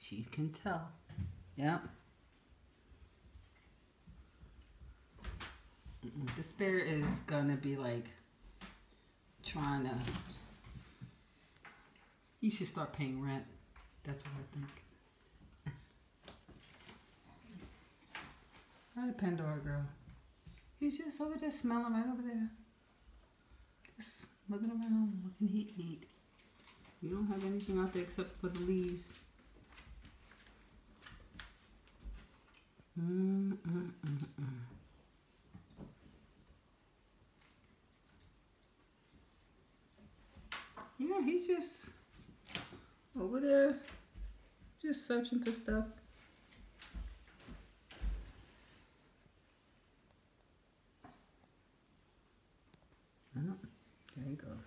She can tell. Yep. The spirit is gonna be like trying to. You should start paying rent. That's what I think. Hi, Pandora girl. He's just over there smelling right over there. Just looking around. What can he eat? We don't have anything out there except for the leaves. Yeah, he's just over there, just searching for stuff. Oh, there you go.